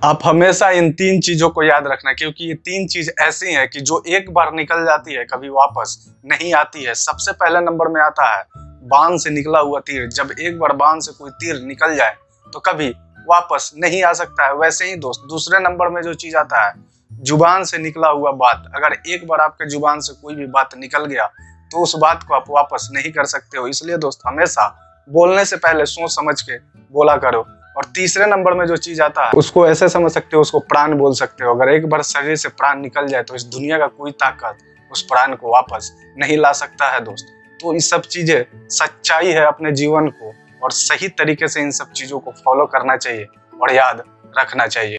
आप हमेशा इन तीन चीजों को याद रखना, क्योंकि ये तीन चीज ऐसी हैं कि जो एक बार निकल जाती है कभी वापस नहीं आती है। सबसे पहले नंबर में आता है बाण से निकला हुआ तीर। जब एक बार बाण से कोई तीर निकल जाए तो कभी वापस नहीं आ सकता है। वैसे ही दोस्त, दूसरे नंबर में जो चीज आता है जुबान से निकला हुआ बात। अगर एक बार आपके जुबान से कोई भी बात निकल गया तो उस बात को आप वापस नहीं कर सकते हो। इसलिए दोस्त, हमेशा बोलने से पहले सोच समझ के बोला करो। और तीसरे नंबर में जो चीज आता है उसको ऐसे समझ सकते हो, उसको प्राण बोल सकते हो। अगर एक बार शरीर से प्राण निकल जाए तो इस दुनिया का कोई ताकत उस प्राण को वापस नहीं ला सकता है दोस्त। तो ये सब चीजें सच्चाई है अपने जीवन को, और सही तरीके से इन सब चीजों को फॉलो करना चाहिए और याद रखना चाहिए।